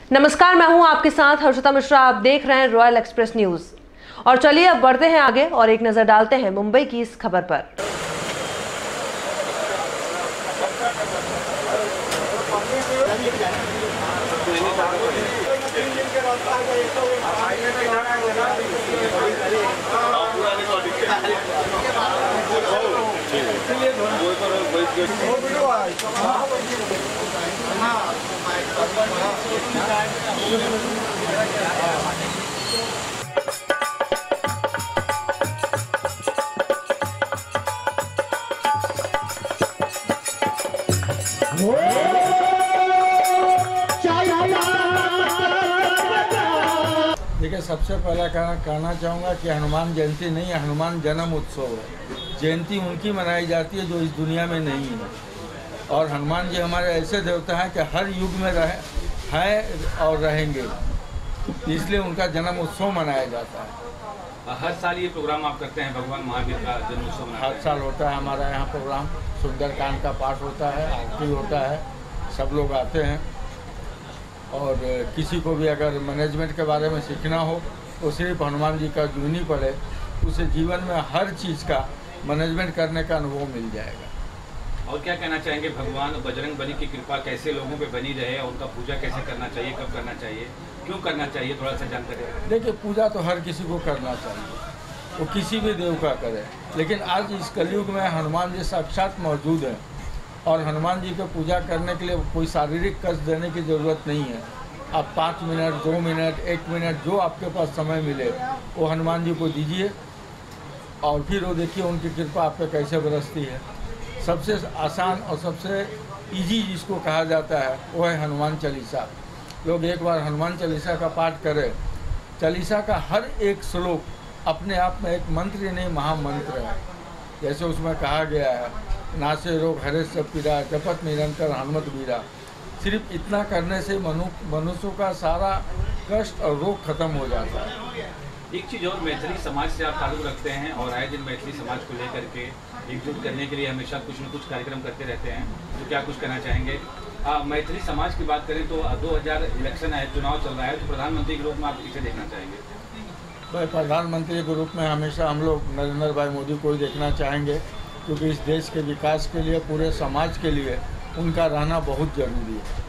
नमस्कार, मैं हूं आपके साथ हर्षिता मिश्रा। आप देख रहे हैं रॉयल एक्सप्रेस न्यूज। और चलिए अब बढ़ते हैं आगे और एक नजर डालते हैं मुंबई की इस खबर पर। देखिए, सबसे पहला कहना चाहूँगा कि हनुमान जयंती नहीं है, हनुमान जन्म उत्सव है। जयंती उनकी मनाई जाती है जो इस दुनिया में नहीं है। और हनुमान जी हमारे ऐसे देवता हैं कि हर युग में हैं और रहेंगे, इसलिए उनका जन्म उत्सव मनाया जाता है। हर साल ये प्रोग्राम आप करते हैं, भगवान महावीर का जन्म उत्सव मनाते हैं? हर साल होता है हमारा यहाँ प्रोग्राम। सुंदरकांड का पाठ होता है, आरती होता है, सब लोग आते हैं। और किसी को भी अगर मैनेजमेंट के बारे में सीखना हो तो सिर्फ हनुमान जी का जूनी पड़े, उसे जीवन में हर चीज़ का मैनेजमेंट करने का अनुभव मिल जाएगा। और क्या कहना चाहेंगे, भगवान बजरंग बली की कृपा कैसे लोगों पे बनी रहे और उनका पूजा कैसे करना चाहिए, कब करना चाहिए, क्यों करना चाहिए, थोड़ा सा जानकारी। देखिए, पूजा तो हर किसी को करना चाहिए, वो किसी भी देव का करे, लेकिन आज इस कलयुग में हनुमान जी साक्षात मौजूद हैं और हनुमान जी को पूजा करने के लिए कोई शारीरिक कष्ट देने की ज़रूरत नहीं है। आप 5 मिनट, 2 मिनट, 1 मिनट जो आपके पास समय मिले वो हनुमान जी को दीजिए और फिर वो देखिए उनकी कृपा आप पे कैसे बरसती है। सबसे आसान और सबसे इजी जिसको कहा जाता है वो है हनुमान चालीसा। लोग एक बार हनुमान चालीसा का पाठ करें। चालीसा का हर एक श्लोक अपने आप में एक मंत्र ही नहीं, महामंत्र है। जैसे उसमें कहा गया है, नासे रोग हरे सब पीरा, जपत निरंतर हनुमत बीरा। सिर्फ इतना करने से मनुष्यों का सारा कष्ट और रोग खत्म हो जाता है। एक चीज़ और, मैथिली समाज से आप ताल्लुक़ रखते हैं और आए दिन मैथिली समाज को लेकर के एकजुट करने के लिए हमेशा कुछ न कुछ कार्यक्रम करते रहते हैं, तो क्या कुछ कहना चाहेंगे? मैथिली समाज की बात करें तो 2000 इलेक्शन है, चुनाव चल रहा है, तो प्रधानमंत्री के रूप में आप किसे देखना चाहेंगे? भाई, प्रधानमंत्री के रूप में हमेशा हम लोग नरेंद्र भाई मोदी को ही देखना चाहेंगे, क्योंकि इस देश के विकास के लिए, पूरे समाज के लिए उनका रहना बहुत ज़रूरी है।